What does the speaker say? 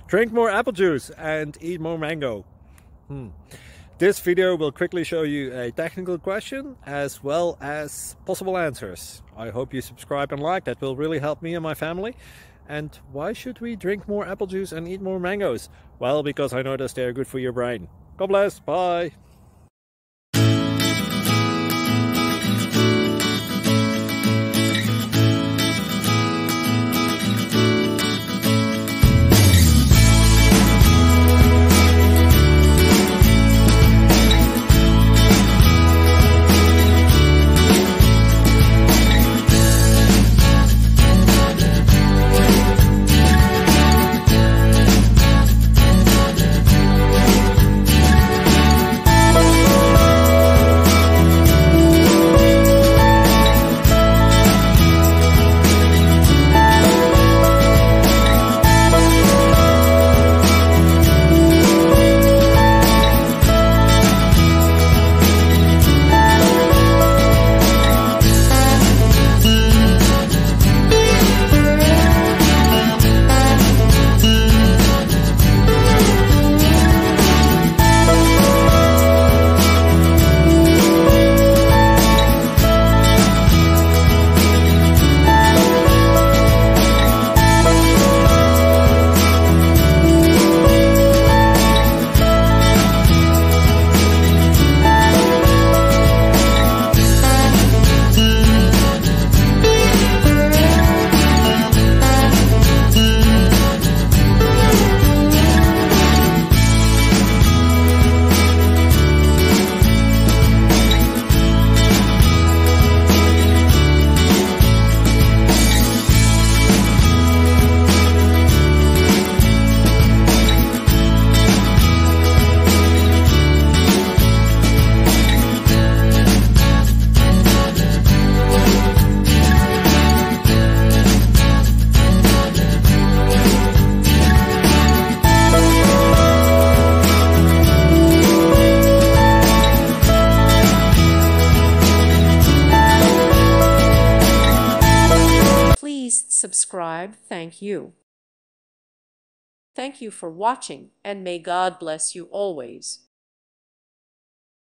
Drink more apple juice and eat more mango. This video will quickly show you a technical question as well as possible answers. I hope you subscribe and like, that will really help me and my family. And why should we drink more apple juice and eat more mangoes? Well, because I noticed they're good for your brain. God bless, bye! Subscribe. Thank you. Thank you for watching, and may God bless you always.